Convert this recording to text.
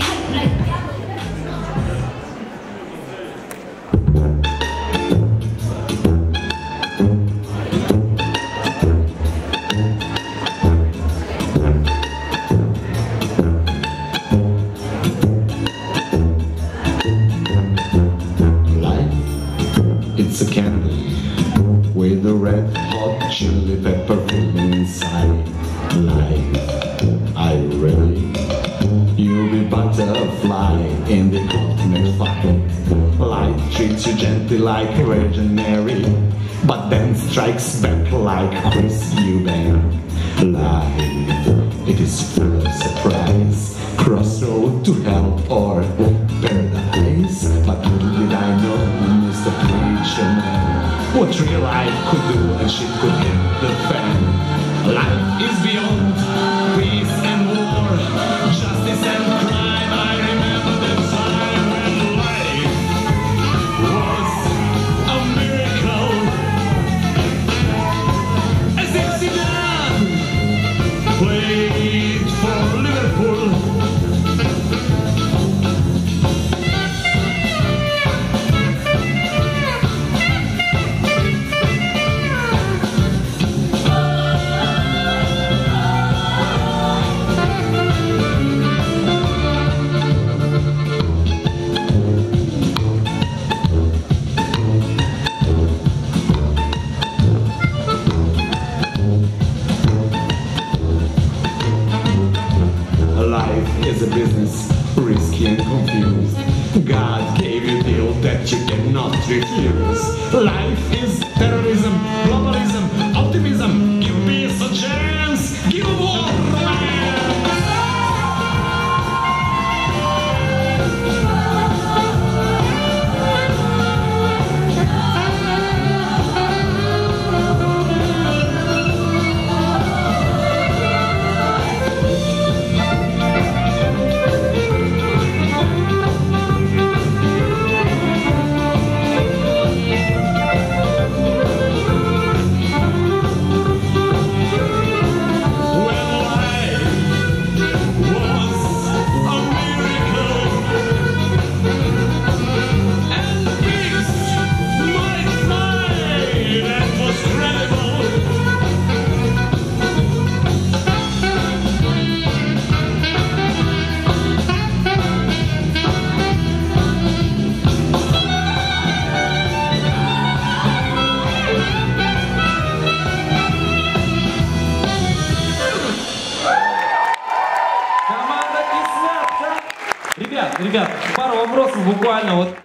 It's a candy with a red hot chili pepper filling inside. Life, are you ready? You'll be butterfly in the ultimate fight. Life treats you gently like Virgin Mary, but then strikes back like Chris Eubank. Life, it is full of surprise. Crossroad to hell or paradise. But little did I know, Mr. Preacher Man, what real life could do and shit could hit the fan. Life is beyond peace and war, justice and crime. I remember the time when life was a miracle. As if Zidane played for Liverpool. Life is a business, risky and confused. God gave you a deal that you cannot refuse. Life is terrorism, globalism, optimism. Give peace a chance, give war Ребят, пару вопросов буквально вот.